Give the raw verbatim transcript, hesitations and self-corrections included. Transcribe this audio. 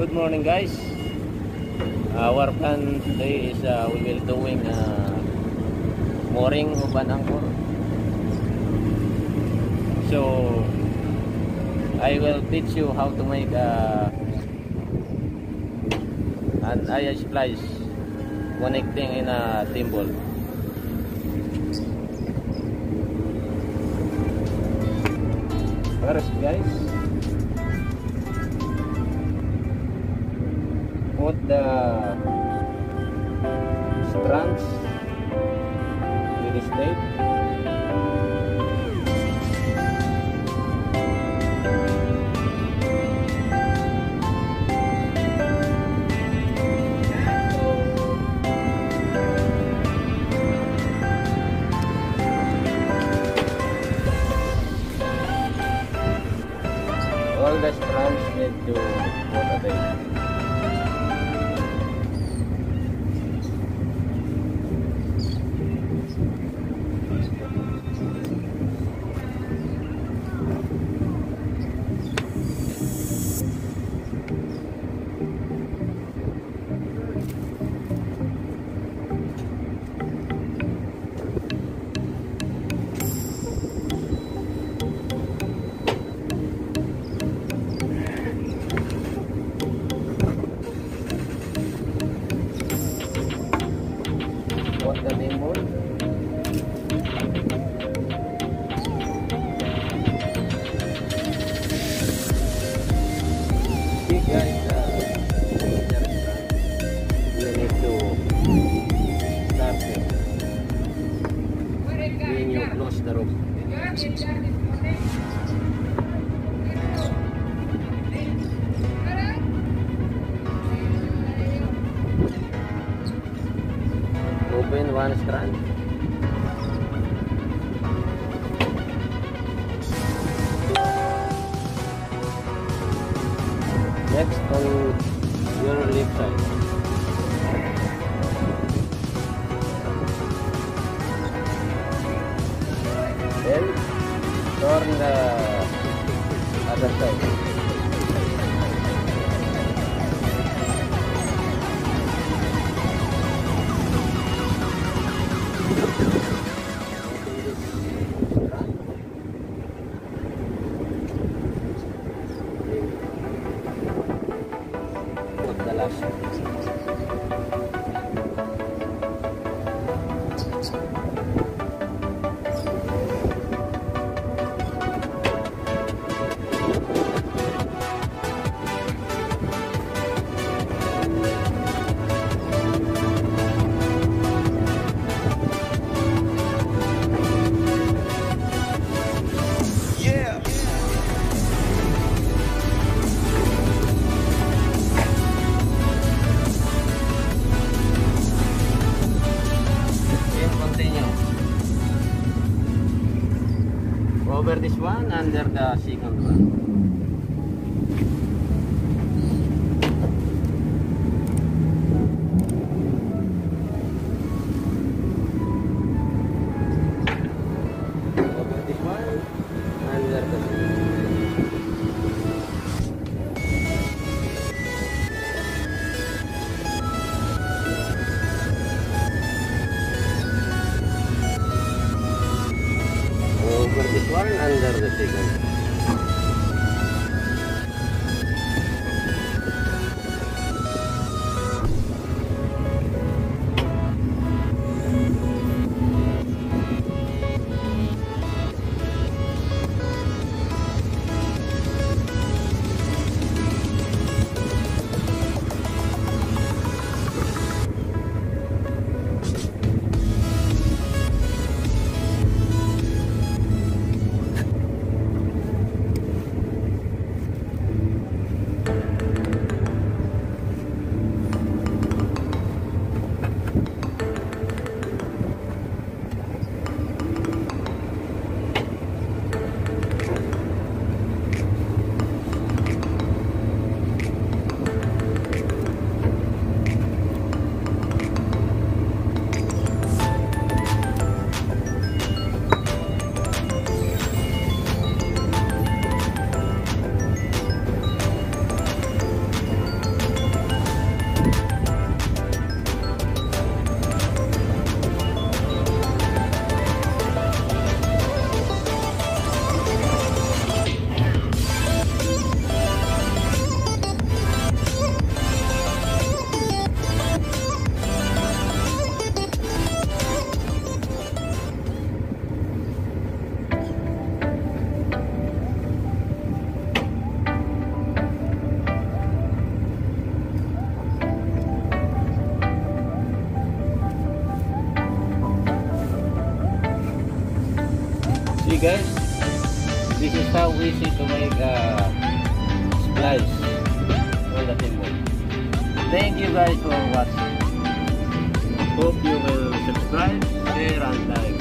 Good morning, guys. Our plan today is uh, we will doing uh, mooring of an anchor. So I will teach you how to make uh, an eye splice connecting in a thimble. First, guys, put the strands with the tape. All the strands need to put a tape. What the thimble? See, guys, uh, we need to start it when you close the rope. Open one strand. Next on your left side. Then turn the other side. Put the last. Over this one, under the second one. Over this one, under the second one. Over this one, under the second. guys, this is how easy to make a splice on the thimble. Thank you guys for watching. Hope you will subscribe, share, and like.